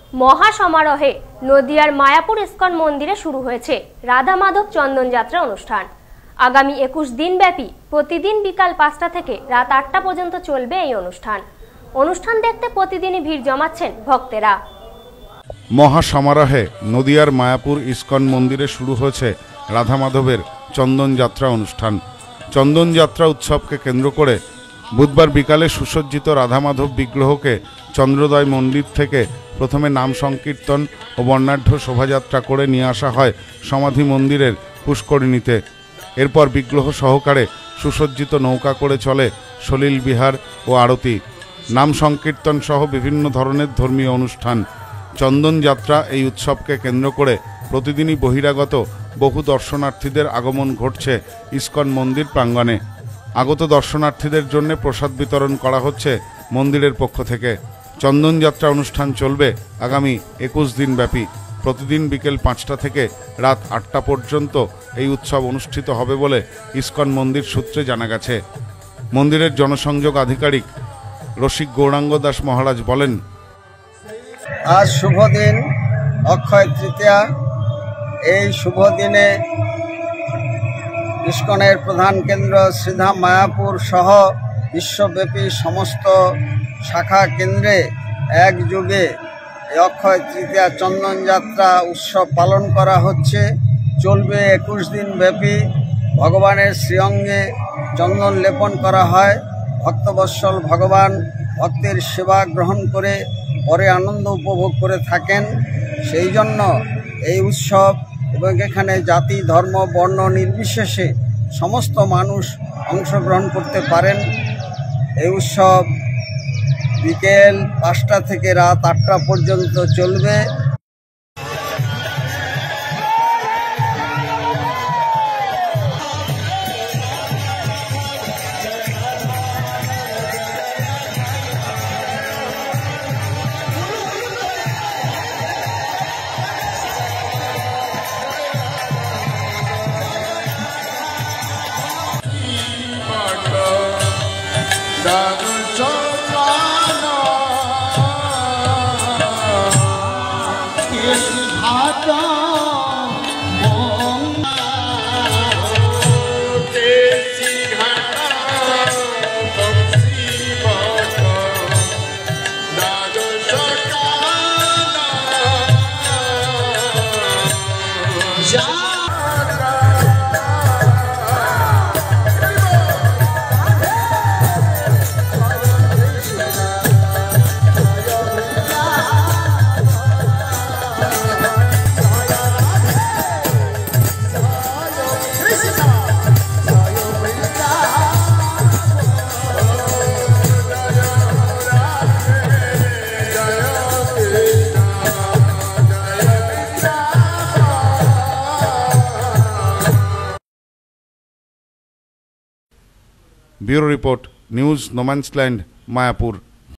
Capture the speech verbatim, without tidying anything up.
মহা সমারোহে নদিয়ার মায়াপুর ইস্কন মন্দিরে শুরু হয়েছে রাধা মাধব চন্দন যাত্রা অনুষ্ঠান। আগামী একুশ দিন ব্যাপী প্রতিদিন বিকাল পাঁচটা থেকে রাত আটটা পর্যন্ত চলবে এই অনুষ্ঠান। অনুষ্ঠান দেখতে প্রতিদিনই ভিড় জমাচ্ছেন ভক্তেরা। মহা সমারোহে নদিয়ার মায়াপুর ইস্কন মন্দিরে শুরু হয়েছে রাধা মাধবের চন্দন যাত্রা অনুষ্ঠান। চন্দন যাত্রা উৎসবকে কেন্দ্র করে বুধবার বিকালে সুসজ্জিত রাধা মাধব বিগ্রহকে চন্দ্রোদয় মন্দির থেকে প্রথমে নাম সংকীর্তন ও বর্ণাঢ্য শোভাযাত্রা করে নিয়ে আসা হয় সমাধি মন্দিরের পুষ্করিণীতে। এরপর বিগ্রহ সহকারে সুসজ্জিত নৌকা করে চলে সলিল বিহার ও আরতি, নাম সংকীর্তন সহ বিভিন্ন ধরনের ধর্মীয় অনুষ্ঠান। চন্দন যাত্রা এই উৎসবকে কেন্দ্র করে প্রতিদিনই বহিরাগত বহু দর্শনার্থীদের আগমন ঘটছে ইস্কন মন্দির প্রাঙ্গণে। আগত দর্শনার্থীদের জন্য প্রসাদ বিতরণ করা হচ্ছে মন্দিরের পক্ষ থেকে। চন্দন যাত্রা অনুষ্ঠান চলবে আগামী একুশ দিন ব্যাপী। প্রতিদিন বিকেল পাঁচটা থেকে রাত আটটা পর্যন্ত এই উৎসব অনুষ্ঠিত হবে বলে ইস্কন মন্দির সূত্রে জানা গেছে। মন্দিরের জনসংযোগ আধিকারিক রসিক গৌরাঙ্গ দাস মহারাজ বলেন, আজ শুভ দিন, অক্ষয় তৃতীয়া। এই শুভ দিনে ইস্কনের প্রধান কেন্দ্র শ্রীধাম মায়াপুর সহ বিশ্বব্যাপী সমস্ত শাখা কেন্দ্রে একযোগে অক্ষয় তৃতীয়া চন্দন যাত্রা উৎসব পালন করা হচ্ছে। চলবে একুশ দিন ব্যাপী। ভগবানের শ্রীঅঙ্গে চন্দন লেপন করা হয়। ভক্তবৎসল ভগবান ভক্তের সেবা গ্রহণ করে পরে আনন্দ উপভোগ করে থাকেন। সেই জন্য এই উৎসব এবং এখানে জাতি ধর্ম বর্ণ নির্বিশেষে সমস্ত মানুষ অংশগ্রহণ করতে পারেন। এই উৎসব বিকেল পাঁচটা থেকে রাত আটটা পর্যন্ত চলবে। Bureau report, news no man's land, Mayapur.